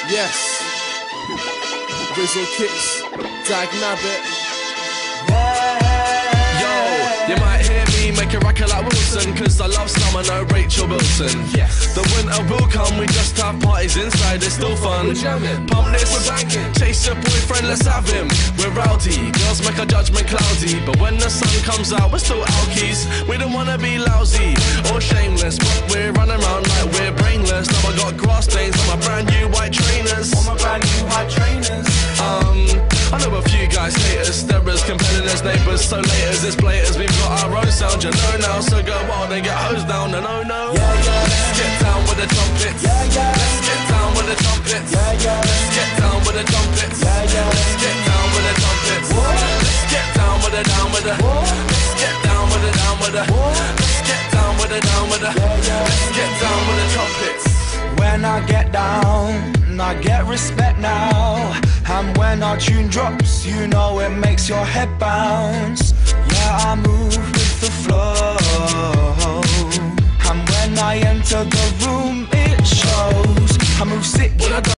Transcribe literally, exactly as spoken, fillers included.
Yes. Rizzle Kicks, Dag Nabbit. Yo, you might hear me make a record like Wilson, cause I love summer, no Rachel Wilson. Yes. The winter will come, we just have parties inside, it's still fun. We're jamming, pump this, we're banging. Chase your boyfriend, let's have him. We're rowdy, girls make our judgment cloudy, but when the sun comes out, we're still alkies. We don't wanna be lousy or shameless, but we're running around like we're brainless. Now I got grass stains on my brand new white trainers. On my brand new white trainers. Um, I know a few guys hate us, sterers, competitors, neighbours, so laters, it's blaters. We've got our own sound, you know now, so go wild and get hosed down, and oh no. Yeah, yeah. Let's get down with the trumpets. Yeah, yeah. Let's get down with the trumpets. Yeah, yeah. Let's get down with the trumpets. Yeah, yeah. Let's get down with the trumpets. Whoa. Let's get down with the down with the. Whoa. Let's get down with the down with the. Whoa. Let's get down with the down with the. Yeah, yeah. Let's get down with the trumpets. When I get down, I get respect now. And when our tune drops, you know it makes your head bounce. Yeah, I move with the flow. And when I enter the room, it shows. I move sick.